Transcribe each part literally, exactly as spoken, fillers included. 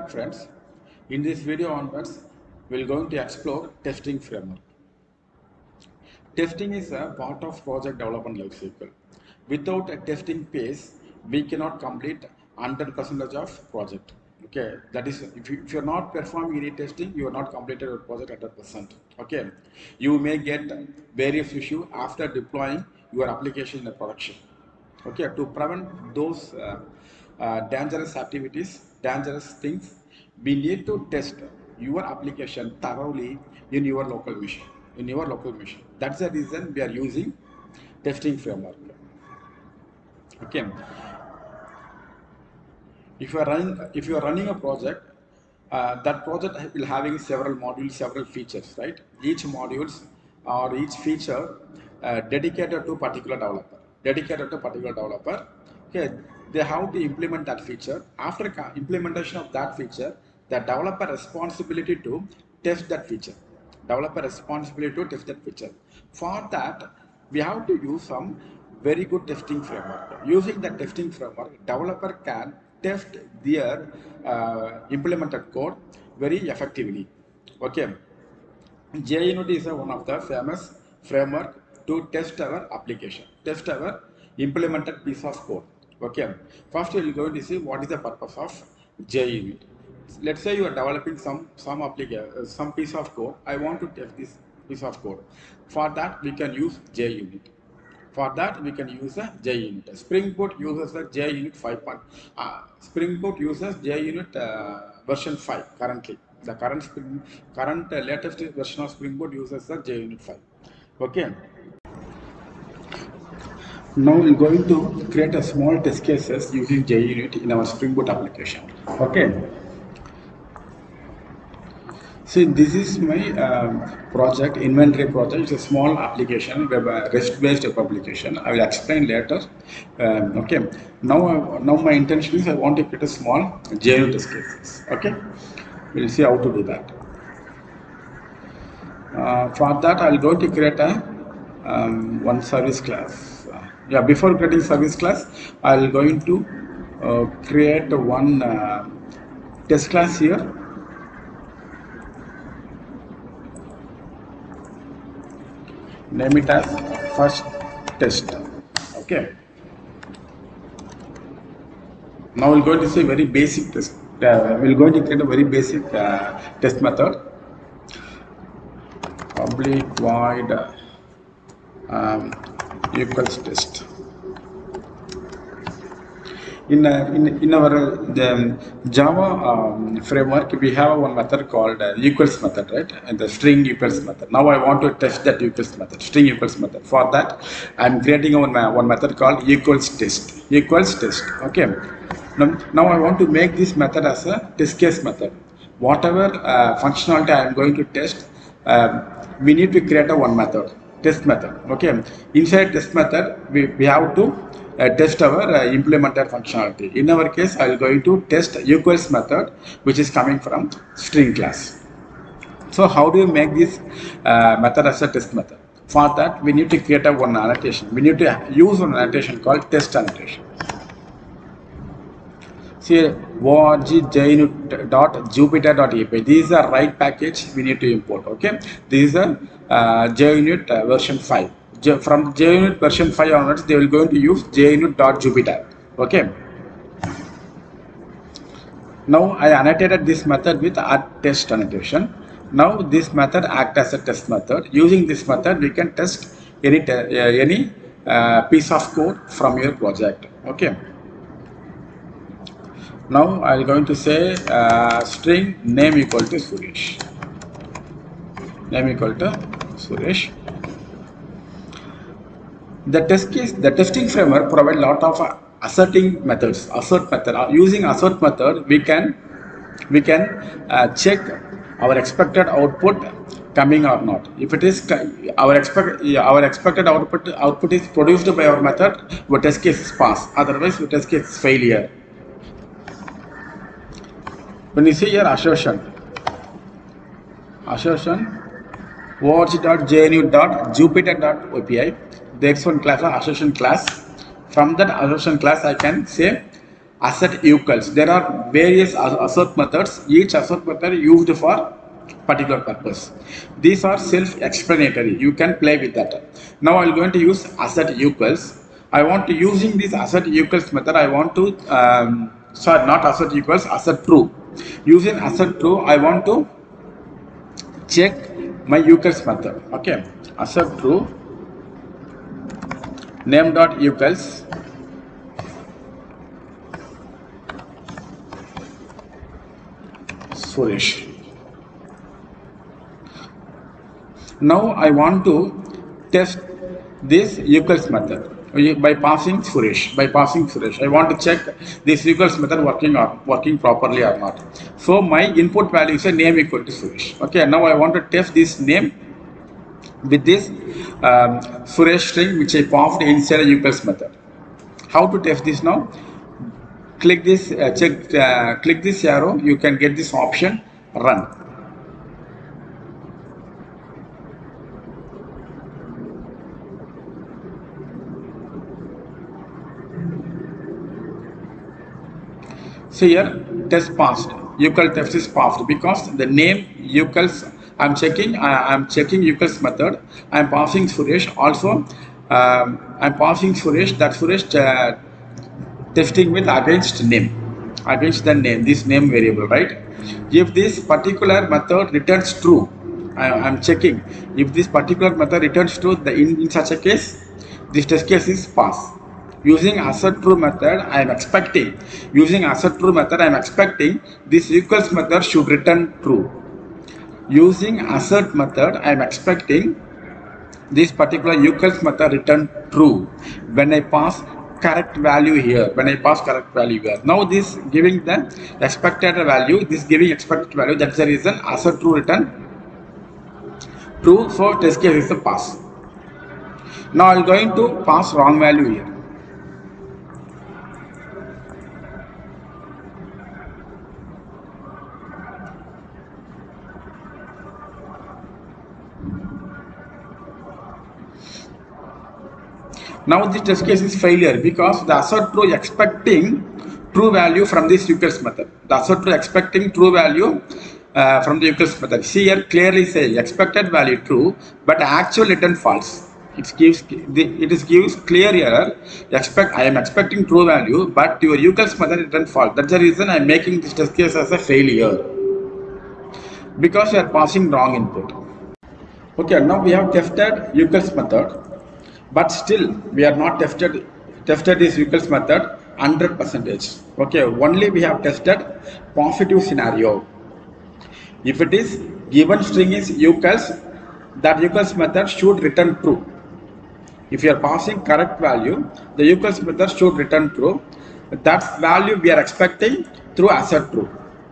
back, friends. In this video onwards, we're going to explore testing framework. Testing is a part of project development lifecycle. Without a testing phase, we cannot complete one hundred percent of project. Okay, that is, if, you, if you're not performing any testing, you are not completed your project one hundred percent. Okay, you may get various issues after deploying your application in the production. Okay, to prevent those uh, uh, dangerous activities, dangerous things, we need to test your application thoroughly in your local machine. In your local machine. That's the reason we are using testing framework. Okay. If you are running, if you are running a project, uh, that project will having several modules, several features, right? Each modules or each feature uh, dedicated to particular developer, dedicated to particular developer. Okay, they have to implement that feature. After implementation of that feature, the developer responsibility to test that feature. Developer responsibility to test that feature. For that, we have to use some very good testing framework. Using the testing framework, developer can test their uh, implemented code very effectively. Okay, JUnit is one of the famous framework to test our application, test our implemented piece of code. Okay, first we are going to see what is the purpose of JUnit. Let's say you are developing some some application, uh, some piece of code. I want to test this piece of code. For that, we can use JUnit. For that, we can use a JUnit. Spring Boot uses a JUnit five. Uh, Spring Boot uses JUnit uh, version five currently. The current Spring, current uh, latest version of Spring Boot uses the JUnit five. Okay. Now we're going to create a small test cases using JUnit in our Spring Boot application. Okay. See, this is my uh, project, inventory project. It's a small application, web uh, REST-based application. I will explain later. Um, okay. Now, uh, now my intention is I want to create a small JUnit test cases. Okay. We'll see how to do that. Uh, for that, I'll go to create a um, one service class. Uh, yeah. Before creating service class, I'll going to uh, create one uh, test class here. Name it as first test. Okay. Now we're going to say very basic test. Uh, we're going to create a very basic uh, test method. Public void um, equals test. In, uh, in, in our the Java um, framework, we have one method called uh, equals method, right? And the string equals method. Now I want to test that equals method, string equals method. For that, I'm creating one, one method called equals test. Equals test. Okay. Now, now I want to make this method as a test case method. Whatever uh, functionality I am going to test, uh, we need to create a one method, test method. Okay. Inside test method, we, we have to Uh, test our uh, implemented functionality. In our case, I will going to test equals method, which is coming from string class. So how do you make this uh, method as a test method? For that, we need to create a one annotation. We need to use one annotation called test annotation. See, org junit dot jupyter dot A P I. This is a write package we need to import. Okay, this is a uh, JUnit uh, version five. From JUnit version five onwards, they will going to use junit dot jupyter. Okay. Now I annotated this method with a test annotation. Now this method acts as a test method. Using this method, we can test any uh, any uh, piece of code from your project. Okay. Now I am going to say uh, string name equal to Suresh. Name equal to Suresh. The test case, the testing framework provides a lot of uh, asserting methods. Assert method. Uh, using assert method, we can we can uh, check our expected output coming or not. If it is our expect our expected output output is produced by our method, our test case is pass. Otherwise, our test case is failure. When you see here assertion, assertion org dot junit dot jupyter dot A P I. The X one class or assertion class. From that assertion class, I can say assert equals. There are various assert methods, each assert method used for particular purpose. These are self-explanatory. You can play with that. Now I'm going to use assert equals. I want to using this assert equals method. I want to um, sorry, not assert equals, assert true. Using assert true, I want to check my equals method. Okay, assert true. Name dot equals Suresh. Now I want to test this equals method by passing Suresh. By passing Suresh, I want to check this equals method working or working properly or not. So my input value is a name equal to Suresh. Okay, now I want to test this name with this um, Suresh string which I passed inside a equals method. How to test this now? Click this uh, check uh, click this arrow. You can get this option, run. So here test passed, equal test is passed because the name equals I'm checking I am checking equals method. I am passing Suresh. Also um, I am passing Suresh, that Suresh uh, testing with against name, against the name, this name variable, right? If this particular method returns true, I am checking if this particular method returns true, the in, in such a case this test case is pass. Using assert true method, I am expecting, using assert true method, I am expecting this equals method should return true. Using assert method, I am expecting this particular equals method return true when I pass correct value here, when I pass correct value here. Now this giving the expected value, this giving expected value, that's the reason assert true return true, so test case is a pass. Now I am going to pass wrong value here. Now this test case is failure because the assert true expecting true value from this equals method. The assert true expecting true value uh, from the equals method. See here clearly say expected value true, but actual return false. It gives it is gives clear error. Expect I am expecting true value, but your equals method return false. That's the reason I am making this test case as a failure because you are passing wrong input. Okay, now we have tested equals method. But still we are not tested tested this equals method one hundred percent. Okay, only we have tested positive scenario. If it is given string is equals, that equals method should return true. If you are passing correct value, the equals method should return true. That value we are expecting through assert true.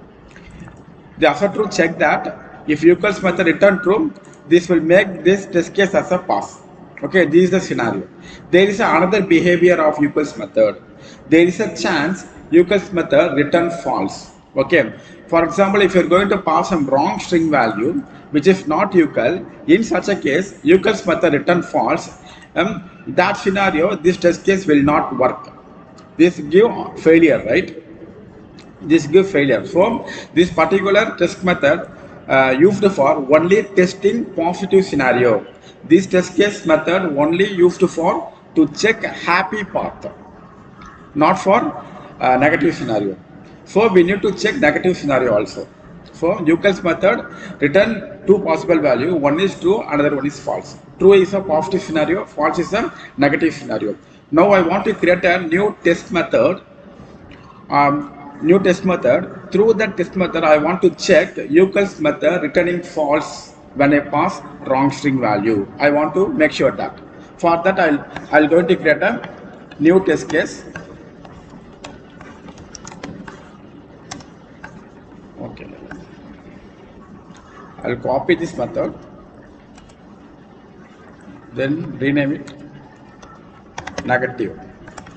The assert true check that if equals method return true, this will make this test case as a pass. Okay, this is the scenario. There is another behavior of equals method. There is a chance equals method return false. Okay, for example, if you are going to pass some wrong string value which is not equal, in such a case equals method return false. Um, that scenario, this test case will not work. This give failure, right? This give failure. So this particular test method uh, used for only testing positive scenario. This test case method only used for to check happy path, not for uh, negative scenario. So we need to check negative scenario also. So equals method return two possible value. One is true, another one is false. True is a positive scenario, false is a negative scenario. Now I want to create a new test method. Um, new test method. Through that test method, I want to check equals method returning false when I pass wrong string value. I want to make sure that. For that, I'll I'll going to create a new test case. Okay. I'll copy this method, then rename it negative.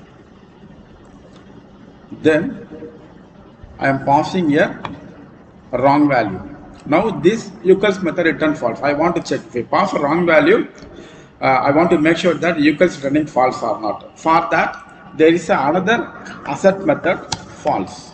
Then I am passing here a wrong value. Now this equals method return false. I want to check if I pass a wrong value. Uh, I want to make sure that equals returning false or not. For that, there is another assert method false.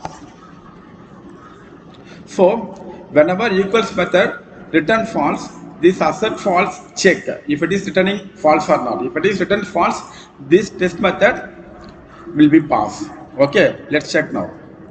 So whenever equals method return false, this assert false check if it is returning false or not. If it is returned false, this test method will be pass. Okay, let's check now.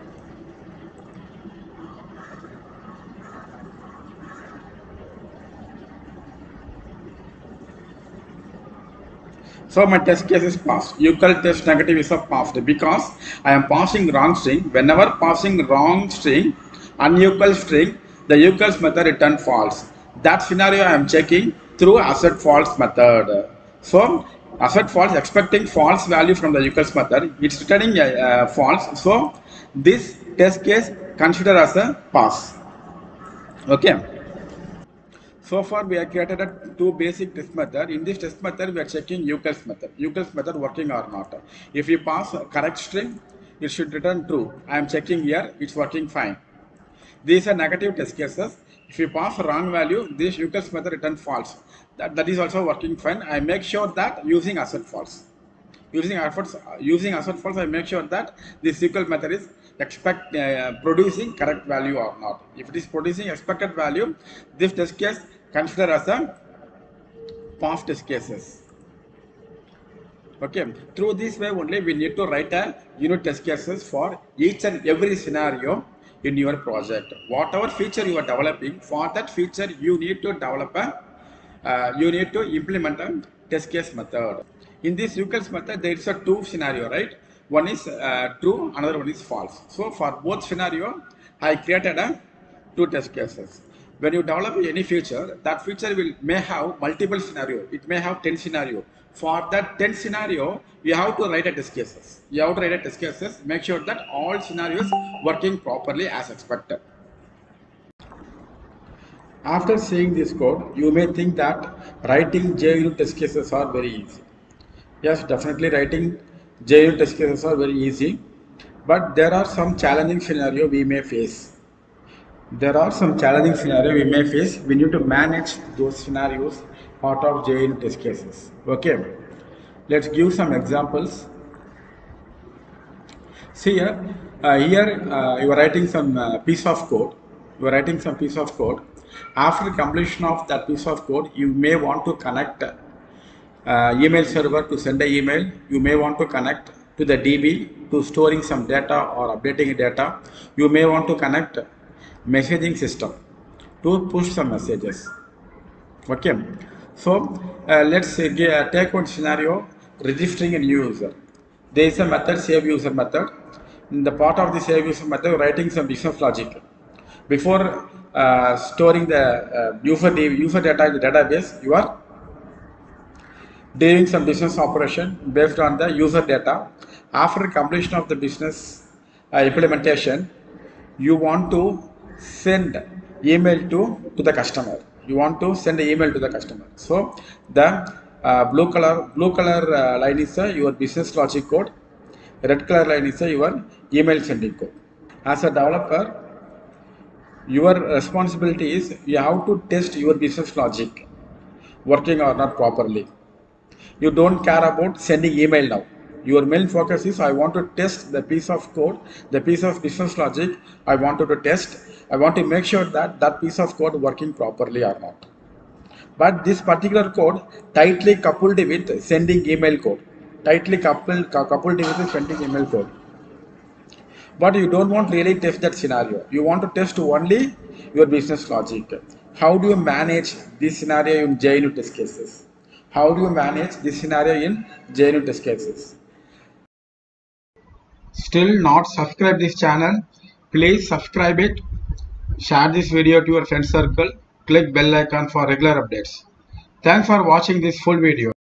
So my test case is passed. Equal test negative is a passed because I am passing wrong string. Whenever passing wrong string, unequal string, the equals method return false. That scenario I am checking through assert false method. So assert false, expecting false value from the equals method, it's returning uh, false. So this test case consider as a pass. Okay. So far we have created a two basic test method. In this test method we are checking equals method. Equals method working or not. If you pass a correct string, it should return true. I am checking here, it's working fine. These are negative test cases. If you pass a wrong value, this equals method return false. That, that is also working fine. I make sure that using assert false. Using efforts, using assert false, I make sure that this equal method is expect uh, producing correct value or not. If it is producing expected value, this test case consider as a pass test cases. Okay, through this way only we need to write a unit test cases for each and every scenario in your project. Whatever feature you are developing, for that feature you need to develop a, uh, you need to implement a test case method. In this equals method, there is a two scenario, right? One is uh, true, another one is false. So for both scenario, I created a two test cases. When you develop any feature, that feature will may have multiple scenario. It may have ten scenario. For that ten scenario, you have to write a test cases. You have to write a test cases. Make sure that all scenarios working properly as expected. After seeing this code, you may think that writing J unit test cases are very easy. Yes, definitely writing J unit test cases are very easy, but there are some challenging scenario we may face. There are some challenging scenario we may face. We need to manage those scenarios part of J unit test cases. Okay, let's give some examples. See here, uh, here uh, you are writing some uh, piece of code. You are writing some piece of code. After completion of that piece of code, you may want to connect Uh, email server to send an email. You may want to connect to the D B to storing some data or updating data. You may want to connect messaging system to push some messages. Okay, so uh, let's uh, take one scenario, registering a new user. There is a method, save user method. In the part of the save user method, writing some business logic. Before uh, storing the uh, user, user data in the database, you are doing some business operation based on the user data. After completion of the business uh, implementation, you want to send email to, to the customer. You want to send an email to the customer. So the uh, blue color blue color uh, line is uh, your business logic code. Red color line is uh, your email sending code. As a developer, your responsibility is you have to test your business logic working or not properly. You don't care about sending email now. Your main focus is I want to test the piece of code, the piece of business logic I wanted to test. I want to make sure that that piece of code working properly or not. But this particular code tightly coupled with sending email code, tightly coupled, coupled with sending email code. But you don't want really test that scenario. You want to test only your business logic. How do you manage this scenario in J unit test cases? How do you manage this scenario in J unit test cases? Still not subscribe this channel? Please subscribe it. Share this video to your friend circle. Click bell icon for regular updates. Thanks for watching this full video.